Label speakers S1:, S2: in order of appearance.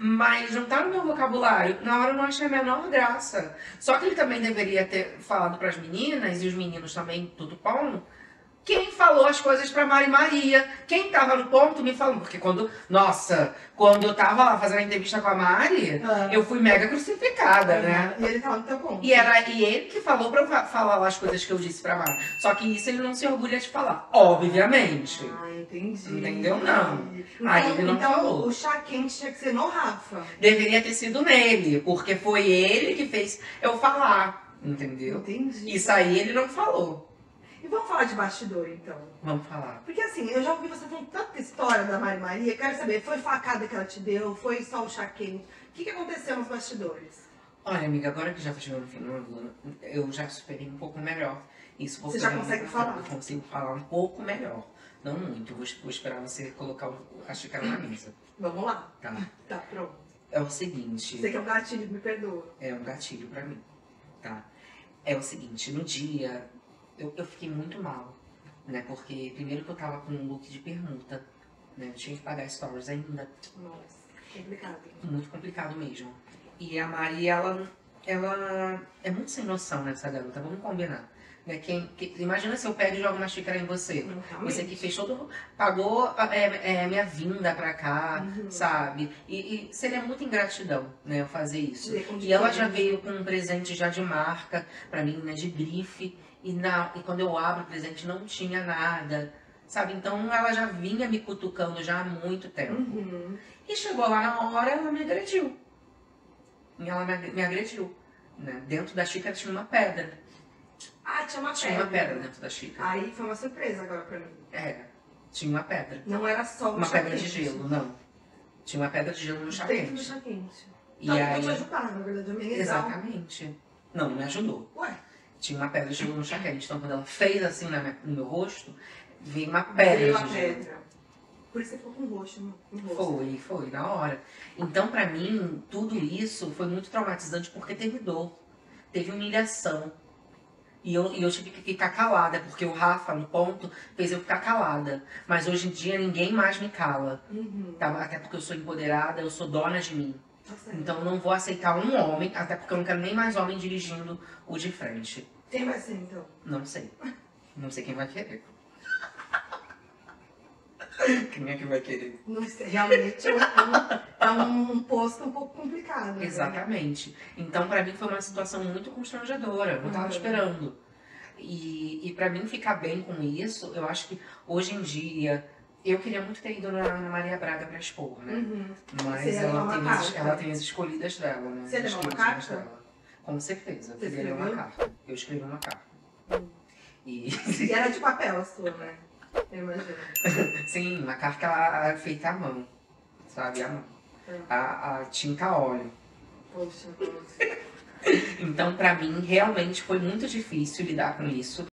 S1: Mas não tá no meu vocabulário. Na hora eu não achei a menor graça. Só que ele também deveria ter falado pras meninas, e os meninos também, tudo bom. Quem falou as coisas pra Mari Maria? Quem tava no ponto me falou. Porque quando eu tava lá fazendo a entrevista com a Mari, eu fui mega crucificada, né?
S2: E ele tava no teu ponto.
S1: E ele que falou pra eu falar lá as coisas que eu disse pra Mari. Só que isso ele não se orgulha de falar, obviamente.
S2: Ah, entendi.
S1: Entendeu? Não.
S2: Então,
S1: Aí ele não falou.
S2: O chá quente tinha que ser no Rafa.
S1: Deveria ter sido nele, porque foi ele que fez eu falar, entendeu?
S2: Entendi.
S1: Isso aí ele não falou.
S2: E vamos falar de bastidor, então.
S1: Vamos falar.
S2: Porque assim, eu já ouvi você falando tanta história da Mari Maria, quero saber, foi facada que ela te deu? Foi só o chá quente? O que aconteceu nos bastidores?
S1: Olha, amiga, agora que já tá chegando no final, eu já superei um pouco melhor. Isso
S2: Você já consegue falar?
S1: Eu consigo falar um pouco melhor. Não muito, vou esperar você colocar a xícara na mesa.
S2: Vamos lá.
S1: Tá.
S2: Tá, pronto.
S1: É o seguinte...
S2: Você que é um gatilho, me perdoa.
S1: É um gatilho pra mim, tá? É o seguinte, no dia... Eu fiquei muito mal, né? Porque primeiro que eu tava com um look de permuta, né? Eu tinha que pagar stories ainda.
S2: Nossa, complicado.
S1: Muito complicado mesmo. E a Mari, ela é muito sem noção nessa garota, vamos combinar. Né? Imagina se eu pego e jogo uma xícara em você. Você que fez todo... Pagou minha vinda pra cá, sabe? E seria muita ingratidão, né? Eu fazer isso. E ela já veio com um presente já de marca pra mim, né? De grife. E quando eu abro o presente não tinha nada, sabe? Então ela já vinha me cutucando já há muito tempo. E chegou lá na hora, ela me agrediu. E ela me agrediu. Né? Dentro da xícara tinha uma pedra.
S2: Ah, tinha uma pedra.
S1: Tinha uma pedra dentro da xícara.
S2: Aí foi uma surpresa agora pra mim.
S1: Tinha uma pedra.
S2: Não era só
S1: uma pedra de gelo, não. Tinha uma pedra de gelo no chá
S2: dentro
S1: quente.
S2: do chá quente.
S1: E
S2: então,
S1: aí...
S2: te ajudar, na verdade, a amenizar.
S1: Exatamente. Não me ajudou.
S2: Ué?
S1: Tinha uma pedra de gelo no chá quente. Então quando ela fez assim no meu rosto, veio uma pedra de gelo.
S2: Por isso você ficou com roxo no rosto.
S1: Foi, na hora. Então, pra mim, tudo isso foi muito traumatizante porque teve dor, teve humilhação. E eu tive que ficar calada, porque o Rafa, no ponto, fez eu ficar calada. Mas hoje em dia ninguém mais me cala. Tá? Até porque eu sou empoderada, eu sou dona de mim. Então eu não vou aceitar um homem, até porque eu não quero nem mais homem dirigindo o de frente.
S2: Quem vai ser, então?
S1: Não sei. Não sei quem vai querer. Quem é que vai querer?
S2: Não sei, realmente é um posto um pouco complicado. Né?
S1: Exatamente. Então, pra mim, foi uma situação muito constrangedora. Eu não tava esperando. E pra mim ficar bem com isso, eu acho que hoje em dia... Eu queria muito ter ido na Maria Braga pra expor, né? Mas ela tem as escolhidas dela, né?
S2: Você levou uma carta?
S1: Dela. Com certeza. Eu queria ler uma carta. Eu escrevi uma carta.
S2: E era de papel a sua, né? Eu imagino.
S1: Sim, uma carta feita à mão, sabe? À mão. A tinta a óleo.
S2: Poxa,
S1: Então, pra mim, realmente foi muito difícil lidar com isso.